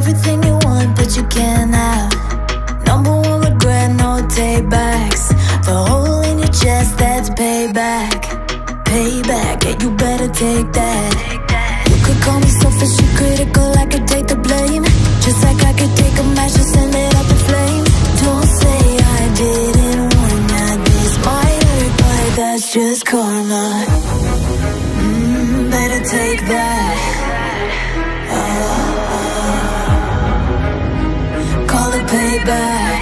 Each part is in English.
everything you want, but you can't have. Number one regret, no takebacks. The hole in your chest, that's payback. Payback, yeah, you better take that. You could call me selfish and critical, I could take the blame. Just like I could take a match and send it up in flames. Don't say I didn't warn ya. This might hurt, but that's just karma. Better take that. Call it payback.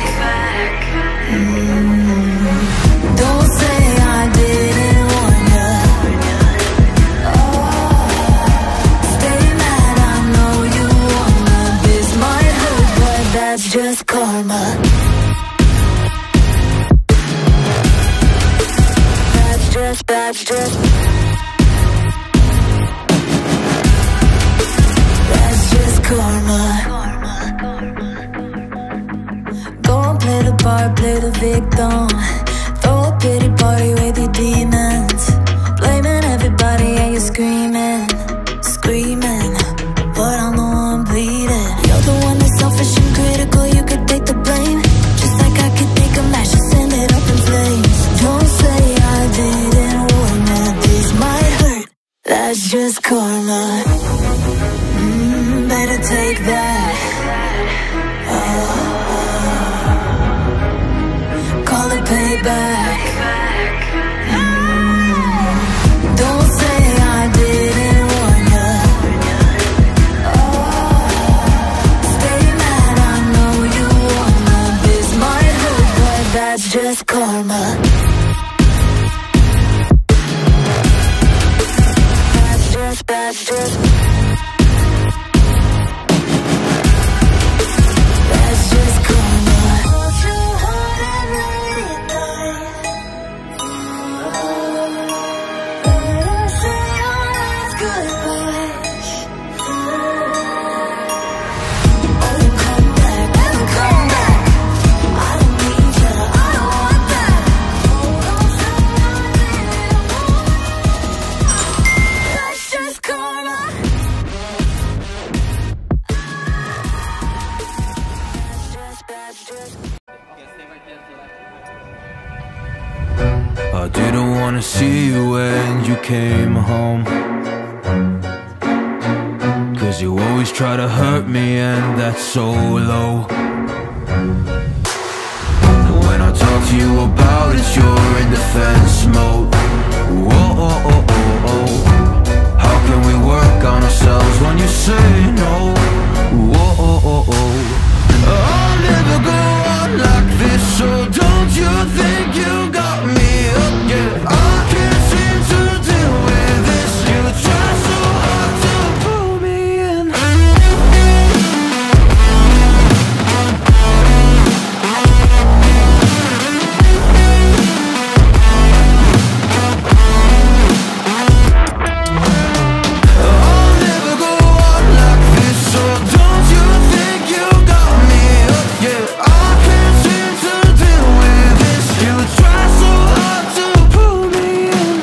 Don't say I didn't warn ya. Stay mad, I know you wanna. This might hurt, but that's just karma. That's just karma. Go and play the part, play the victim. Throw a pity party with your demons. Blaming everybody and you're screaming, screaming, but I'm the one bleeding. You're the one that's selfish and critical, you could take the blame. Just like I could take a match and send it up in flames. Don't say I didn't warn ya. This might hurt, that's just karma. Better take that. Call it payback. Don't say I didn't warn ya. Stay mad, I know you wanna. This might hurt, but that's just karma. That's just I didn't wanna see you when you came home, 'cause you always try to hurt me and that's so low. When I talk to you about it, you're in defense mode. Whoa, oh, oh, oh, oh. How can we work on ourselves when you say no? Whoa, oh, oh, oh. I'll never go on like this, so don't you think you got me up? Yeah, I can't seem to deal with this. You try so hard to pull me in. I'll never go on like this, so don't you think you got me up? Yeah, I can't seem to deal with this. You try so hard to pull me in.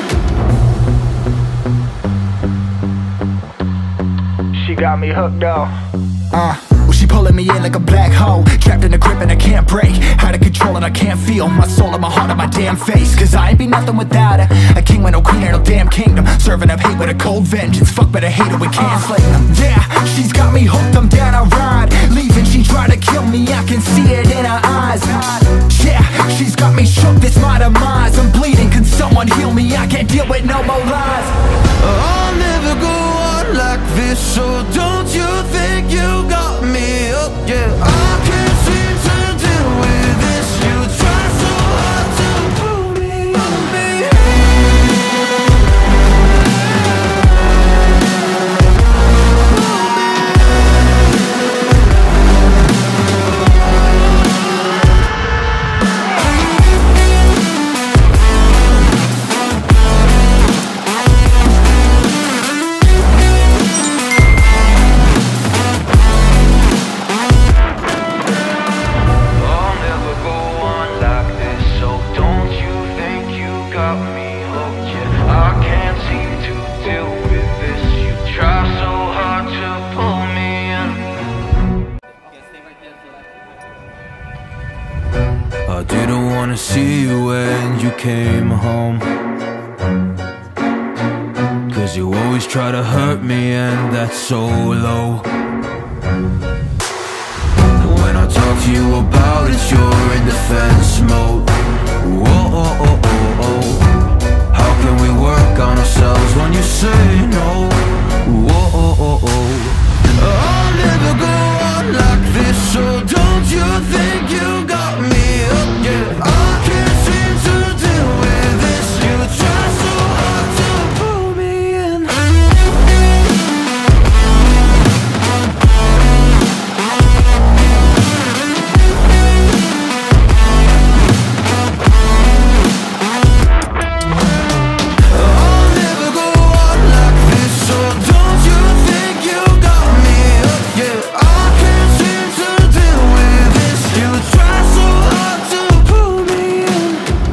She got me hooked up. Well, she pulling me in like a black hole, trapped in a grip and I can't break. Out of control and I can't feel my soul and my heart on my damn face. 'Cause I ain't be nothing without her. A king with no queen and no damn kingdom. Serving up hate with a cold vengeance. Fuck, but I hate it, we can't slay them. Yeah, she's got me hooked, I'm down, I ride. Leaving, she tried to kill me, I can see it in her eyes. Yeah, she's got me shook, this my demise. I'm bleeding, can someone heal me? I can't deal with no more lies. I'll never go on like this, so don't you think you got me up? Yeah, I can't seem to deal with this. You try so hard to pull me up, wanna see you when you came home, 'cause you always try to hurt me and that's so low. When I talk to you about it, you're in defense mode. Whoa, oh, oh, oh, oh. How can we work on ourselves when you say no? Whoa, oh, oh, oh. I'll never go on like this, so don't you think you got me up, yeah. I can't seem to deal with this. You try so hard to pull me in. I'll never go on like this, so don't you think you got me up, yeah. I can't seem to deal with this. You try so hard to pull me in.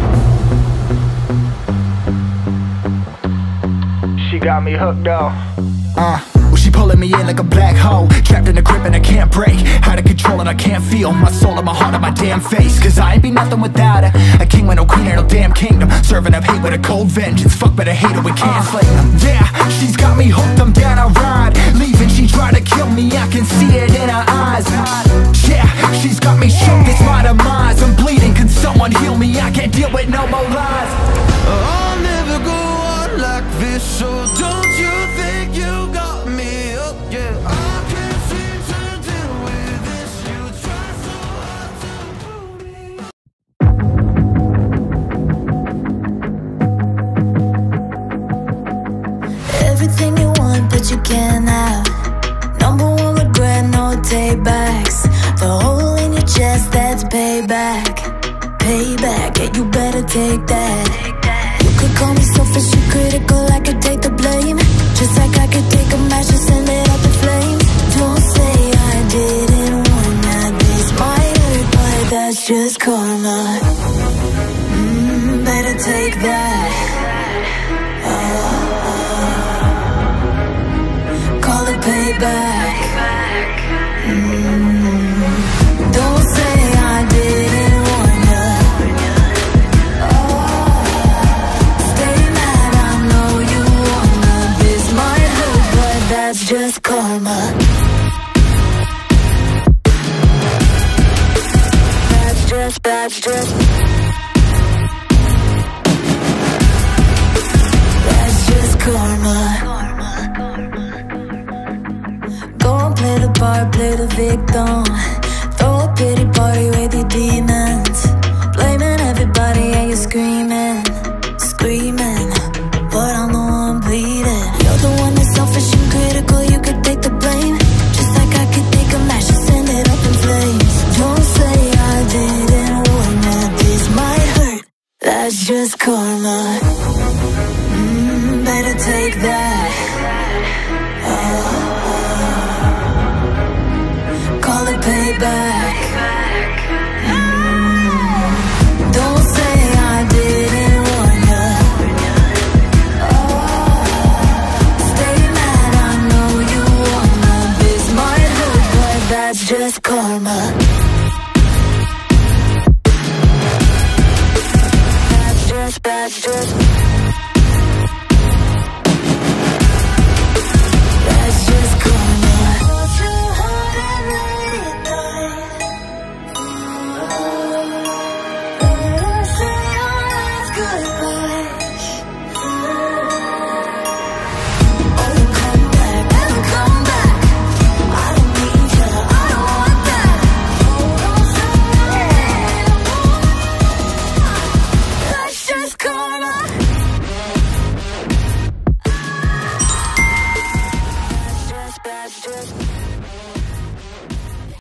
She got me hooked up. Well, she pulling me in like a black hole, trapped in a grip and I can't break. Out of control and I can't feel my soul and my heart on my damn face. 'Cause I ain't be nothing without her. A king with no queen and no damn kingdom, serving up hate with a cold vengeance. Fuck, but I hate her, we can't slay them. Yeah, she's got me hooked, I'm down, I ride. Leaving, she tried to kill me, I can see it in her eyes. Yeah, she's got me shook, it's my demise. I'm bleeding, can someone heal me? I can't deal with no more lies. I'll never go on like this, so don't you think you got me up, yeah. I can't seem to deal with this. You try so hard to pull me in. Everything you want, but you can't have. Number one regret, no take backs. The hole in your chest, that's payback. Payback, yeah, you better take that. You could call me selfish and critical, I could take the blame. Just like I could take a match and send it up in flames. Don't say I didn't want that. This might hurt, but that's just karma. Better take that. Call it payback. Don't say I didn't want ya. Stay mad, I know you wanna. This might hurt, but that's just karma. That's just That's just karma. Go and play the part, play the victim. Throw a pity party with your demons. Blaming everybody and you're screaming, screaming, but I'm the one bleeding. You're the one that's selfish and critical, you could take the blame. Just like I could take a match and send it up in flames. Don't say I didn't warn ya. This might hurt, that's just karma. Better take that. Call it payback. Don't say I didn't warn ya. Stay mad, I know you wanna. This might hurt, but that's just karma.